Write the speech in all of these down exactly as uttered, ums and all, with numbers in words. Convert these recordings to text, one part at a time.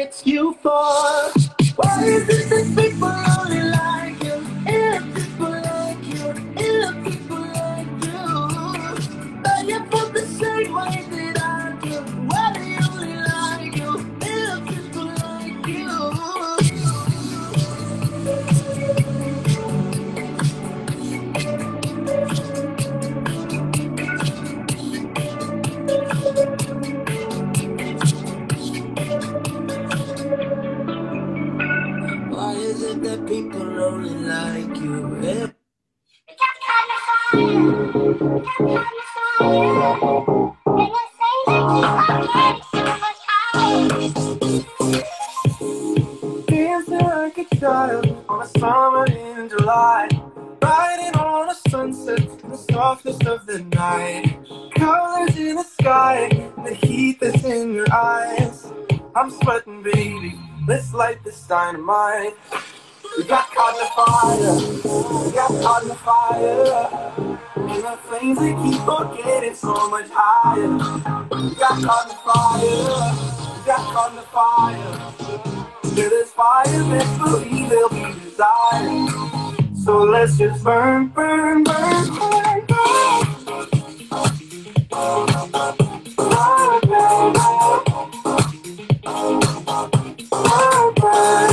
it's you for? Why is it that people only like you? If people like you, if people like you, but you feel the same way that I do. Why they only like you? If people like you. Why is it that people only like you? If dancing like a child on a summer in July, riding on a sunset in the softest of the night. Colors in the sky, the heat that's in your eyes. I'm sweating, baby, let's light this dynamite. We got caught in the fire, we got caught in the fire, and the flames they keep on getting so much higher. We got caught in the fire, we got caught in the fire. Where there's fire, best believe there'll be desire. So let's just burn, burn, burn, burn, burn. Burn, burn, burn. Burn, burn.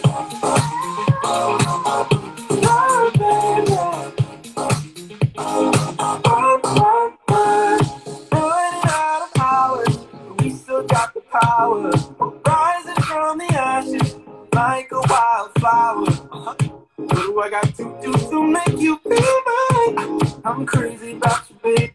Power rising from the ashes like a wildflower. Uh-huh. What do I got to do to make you feel mine? I'm crazy about you, babe.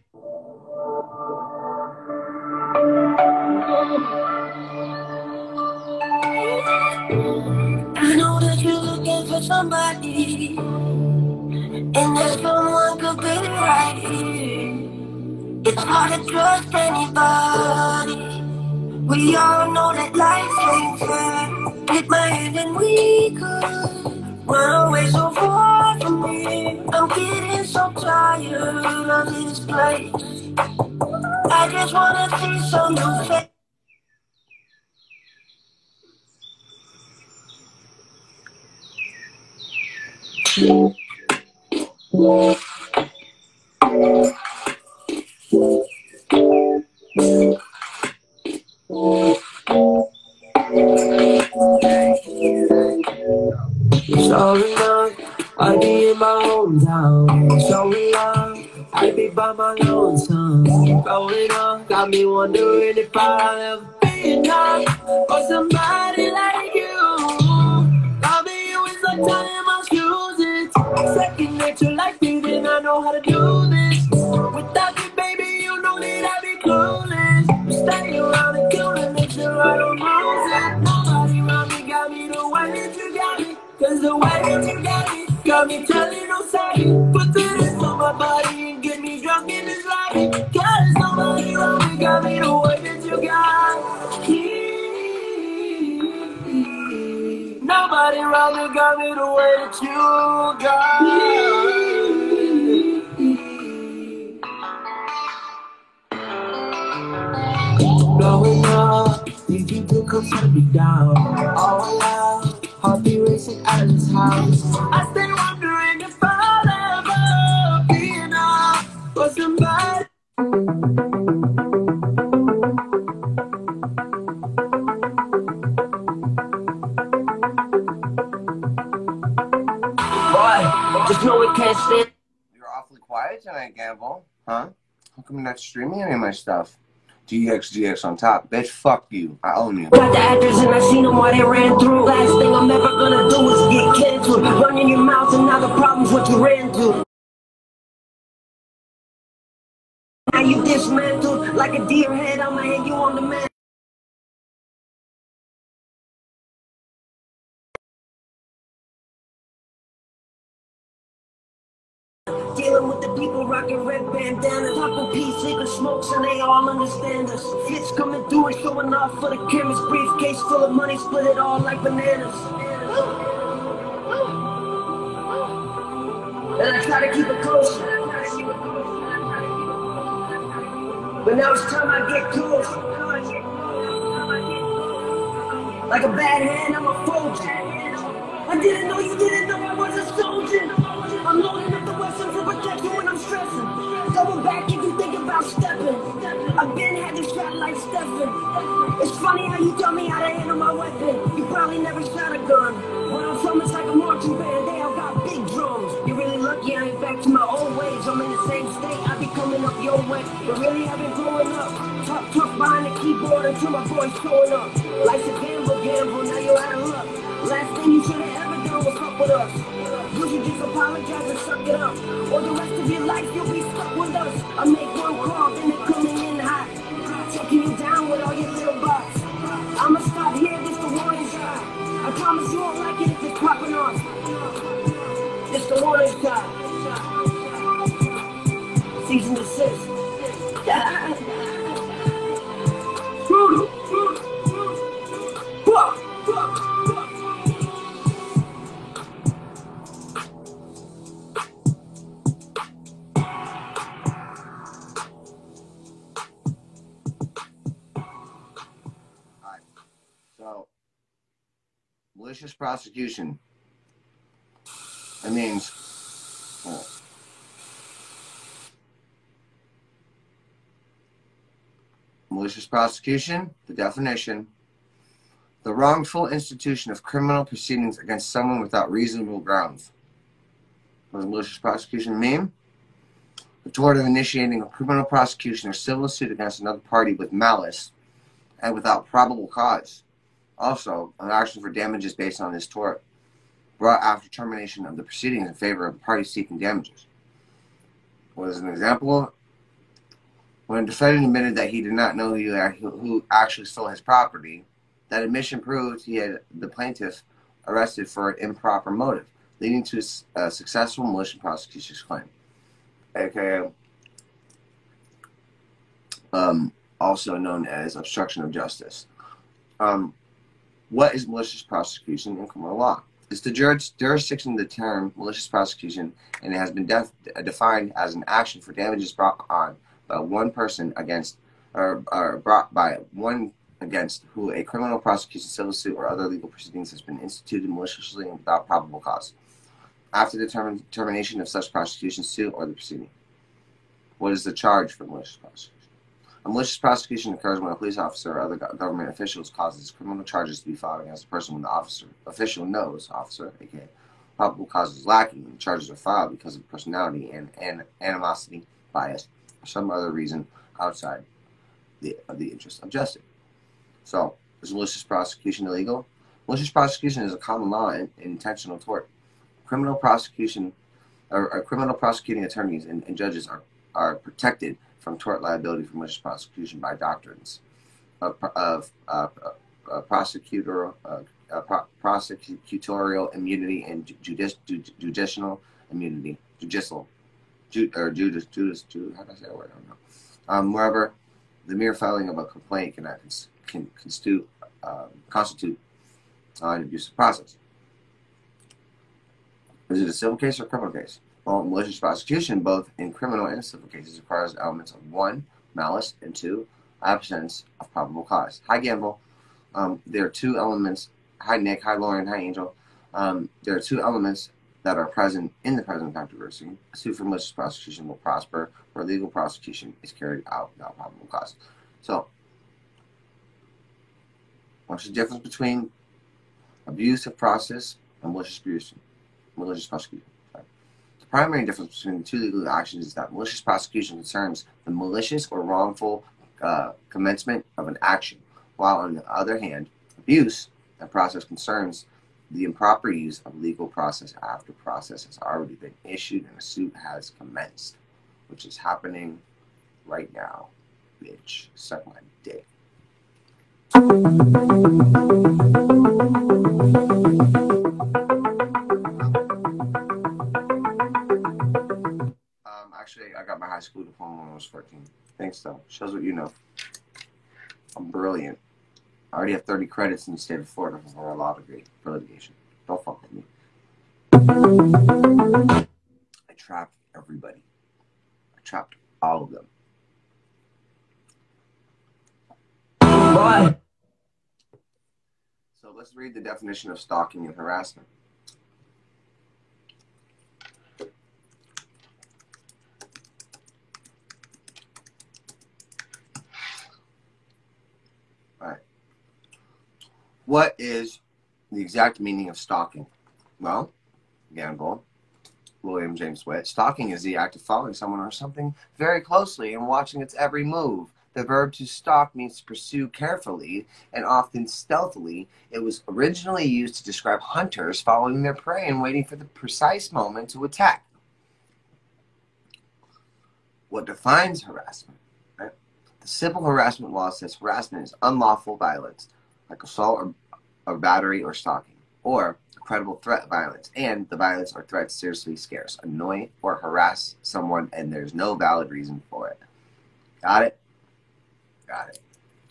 I know that you're looking for somebody, and that someone could be right here. It's hard to trust anybody. We all know that life ain't fair. Take my hand and we could run away so far from me. I'm getting so tired of this place. I just wanna see some new face. Sorry, long, I be in my hometown. Sorry, long, I be by my lonesome. Growing up, got me wondering if I'll ever be enough for somebody like you. Loving you is like tying my shoes. It's second nature, like breathing. I know how to do this. Without you, baby, you know that I'd be clueless. Stay around and kill and make sure I don't lose it. Nobody around me got me the way that you got me. Cause the way that you got me, got me telling no sorry. Put the rest on my body and get me drunk in this lobby. Cause nobody around me got me the way that you got me. Nobody around me got me the way that you got me. Blowing up, these people come shut me down. All out. I'll be racing out of this house. I stay wondering if I'll ever be enough for somebody. Boy, just know we can't stand. You're awfully quiet tonight, Gamble. Huh? How come you're not streaming any of my stuff? G X G X on top. Bitch, fuck you. I own you. Got the actors and I seen them while they ran through. Last thing I'm ever gonna do is get canceled. Running your mouth and now the problem's what you ran to. Now you dismantled like a deer head. I'ma hang you on the man. Dealing with the people rocking red bandanas, popping peace, taking smokes, and they all understand us. Hits coming through and showing off for the cameras. Briefcase full of money, split it all like bananas. And I try to keep it close, but now it's time I get close. I Like a bad hand, I'm a soldier. I didn't know you didn't know I was a soldier. I'm loading up the weapons to protect you when I'm stressing. Double back if you think about stepping. I've been had this shot like Stephen. It's funny how you tell me how to handle my weapon. You probably never shot a gun. Where I'm from, it's like a marching band. They all got big drums. You're really lucky I ain't back to my old ways. I'm in the same state, I be coming up your way. But really I've been growing up. Tough, tough behind the keyboard until my voice showing up. Life's a gamble, gamble, now you're out of luck. Last thing you should have ever done was fuck with us. You should just apologize and suck it up. Or the rest of your life you'll be stuck with us. I make one call, then they're coming in hot. Taking you down with all your little bots. I'ma stop here, this the warning shot. I promise you won't like it if it's popping off. This the warning shot. Season desist. Brutal. Fuck. So, malicious prosecution. That means uh, malicious prosecution, the definition, the wrongful institution of criminal proceedings against someone without reasonable grounds. What does malicious prosecution mean? The tort of initiating a criminal prosecution or civil suit against another party with malice and without probable cause. Also, an action for damages based on this tort brought after termination of the proceedings in favor of the party seeking damages. What is an example? When a defendant admitted that he did not know who, who actually stole his property, that admission proved he had the plaintiff arrested for an improper motive, leading to a successful malicious prosecution's claim, aka um, also known as obstruction of justice. Um, what is malicious prosecution in criminal law? It's the jurisdiction of the term malicious prosecution, and it has been def defined as an action for damages brought on by one person against, or, or brought by one against who a criminal prosecution, civil suit, or other legal proceedings has been instituted maliciously and without probable cause, after the term termination of such prosecution, suit, or the proceeding. What is the charge for malicious prosecution? A malicious prosecution occurs when a police officer or other government officials causes criminal charges to be filed against a person when the officer official knows officer, aka probable cause is lacking, and charges are filed because of personality and, and animosity, bias, or some other reason outside the of the interest of justice. So, is malicious prosecution illegal? Malicious prosecution is a common law and intentional tort. Criminal prosecution, or, or criminal prosecuting attorneys and, and judges are are protected from tort liability for malicious prosecution by doctrines of, of uh, uh, prosecutor, uh, uh, pro prosecutorial immunity and judici judicial immunity, judicial, ju or judice, judice, judice, how do I say that word? I don't know. Um, moreover, the mere filing of a complaint cannot cons can constitute, uh, constitute uh, an abusive process. Is it a civil case or a criminal case? Well, malicious prosecution, both in criminal and civil cases, requires elements of one, malice, and two, absence of probable cause. Hi, Gamble. Um, there are two elements. Hi, Nick. Hi, Lauren. Hi, Angel. Um, there are two elements that are present in the present controversy. A suit for malicious prosecution will prosper, where legal prosecution is carried out without probable cause. So, what's the difference between abuse of process and malicious prosecution? Malicious prosecution. The primary difference between the two legal actions is that malicious prosecution concerns the malicious or wrongful uh, commencement of an action, while on the other hand, abuse of process concerns the improper use of legal process after process has already been issued and a suit has commenced, which is happening right now. Bitch, suck my dick. Actually, I got my high school diploma when I was fourteen. Thanks, though. Shows what you know. I'm brilliant. I already have thirty credits in the state of Florida for a law degree for litigation. Don't fuck with me. I trapped everybody. I trapped all of them. Boy. So let's read the definition of stalking and harassment. All right. What is the exact meaning of stalking? Well, Gamble, William James Witt. Stalking is the act of following someone or something very closely and watching its every move. The verb to stalk means to pursue carefully and often stealthily. It was originally used to describe hunters following their prey and waiting for the precise moment to attack. What defines harassment? Right? The civil harassment law says harassment is unlawful violence, like assault or, or battery or stalking, or credible threat violence, and the violence or threat seriously scares, annoy, or harass someone and there's no valid reason for it. Got it? Got it.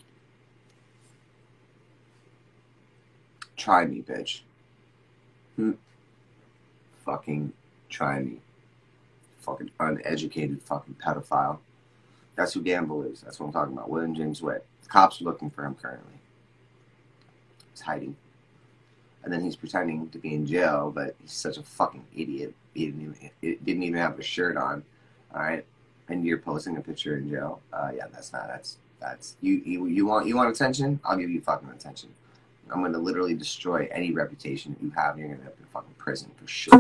Try me, bitch. Hmm. Fucking try me. Fucking uneducated fucking pedophile. That's who Gamble is. That's what I'm talking about. William James Witt. The cops are looking for him currently. He's hiding. And then he's pretending to be in jail, but he's such a fucking idiot. He didn't even, he didn't even have a shirt on. Alright? And you're posting a picture in jail. Uh, yeah, that's not, that's, that's, you, you, you want, you want attention? I'll give you fucking attention. I'm gonna literally destroy any reputation that you have, and you're gonna end up in fucking prison for sure.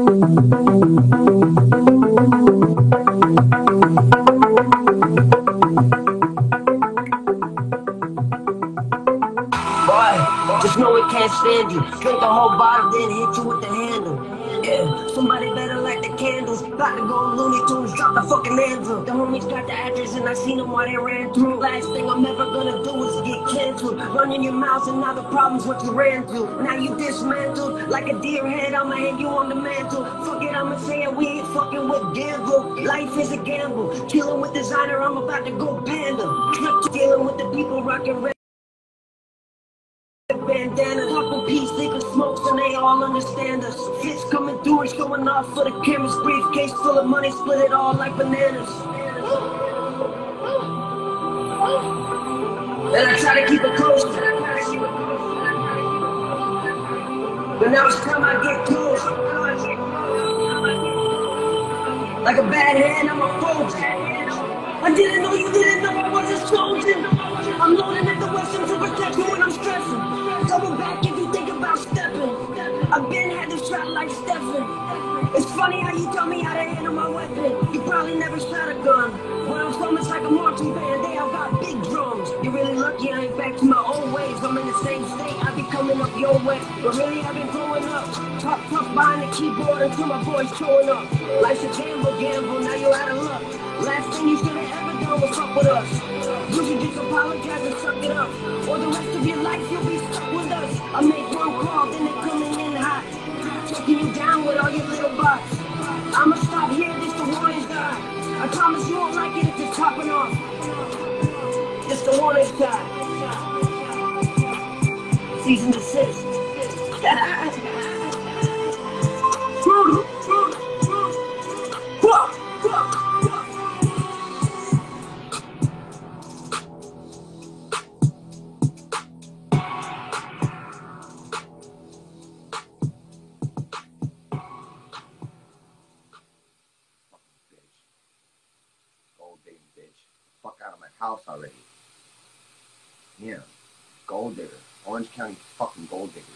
Boy, just know it can't stand you. Drink the whole bottle, then hit you with the handle. Yeah, somebody better light the candles. About to go Looney Tunes, drop the fucking anvil. The homies got the address and I seen them while they ran through. Last thing I'm ever gonna do is get canceled. Running your mouth and now the problem's what you ran through. Now you dismantled like a deer head. I'ma hang you on the mantle. Fuck it, I'ma say it, we ain't fucking with gamble. Life is a gamble. Chilling with designer, I'm about to go panda. Dealing with the people rocking red bandana, couple piece, thinking smokes, and they all understand us. Fits coming through and showing off for the cameras. Briefcase full of money, split it all like bananas. And I try to keep it close, but now it's time I get close. Like a bad hand, I'm a fold. I didn't know you didn't know I wasn't chosen. I'm loading at the western to protect you when I'm stressing. Double back if you think about stepping. I've been had this shot like Stephen. It's funny how you tell me how to handle my weapon. You probably never shot a gun. Where I'm from, it's like a marching band. They all got big drums. You're really lucky I ain't back to my old ways. I'm in the same state, I be coming up your way. But really, I've been growing up. Top tough behind the keyboard until my boys showing up. Life's a gamble, gamble, now you're out of luck. Last thing you should have ever done was fuck with us. You should just apologize and suck it up. Or the rest of your life you'll be stuck with us. I make one call, then they coming in hot. Checking you down with all your little bots. I'ma stop here, this the warning shot. I promise you won't like it if it's popping off. This the warning shot. Season to six. House already. Yeah. Gold digger. Orange County fucking gold diggers.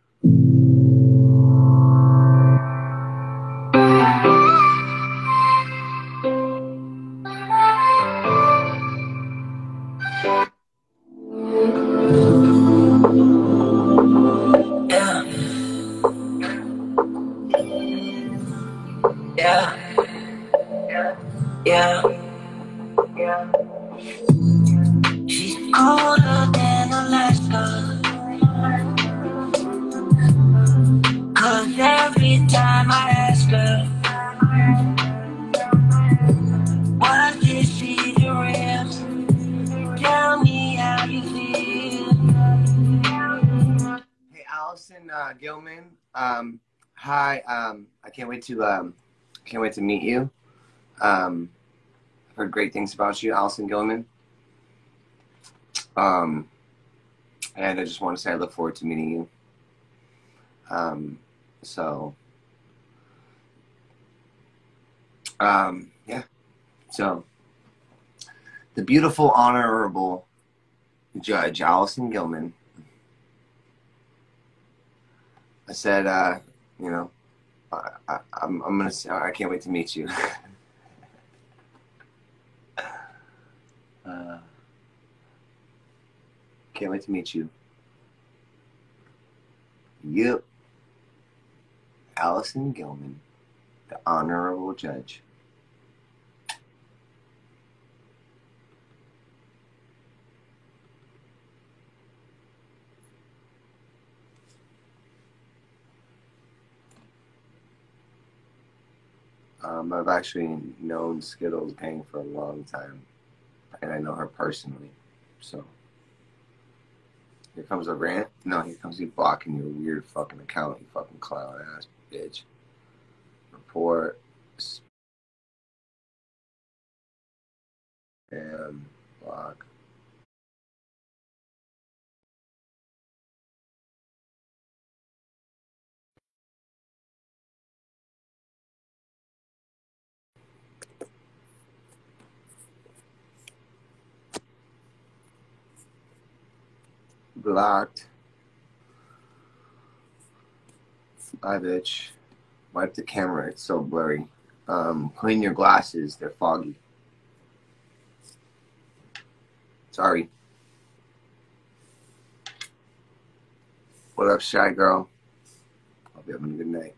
Yeah. Yeah. Yeah. She's colder than Alaska. Cause every time I ask her, what did she do real? Tell me how you feel. Hey, Allison uh, Gilman. Um, hi. Um, I can't wait to um, can't wait to meet you. Um, I've heard great things about you, Allison Gilman. Um, and I just want to say I look forward to meeting you. Um, so, um, yeah. So, the beautiful, honorable Judge Allison Gilman. I said, uh, you know, I, I, I'm, I'm gonna. I can't wait to meet you. uh, can't wait to meet you. Yep, Allison Gilman, the honorable judge. Um, I've actually known Skittles Gang for a long time, and I know her personally. So, here comes a rant. No, here comes you blocking your weird fucking account, you fucking clown ass bitch. Report. And block. Blocked. Hi, bitch. Wipe the camera. It's so blurry. Um, clean your glasses. They're foggy. Sorry. What up, shy girl? Hope you're having a good night.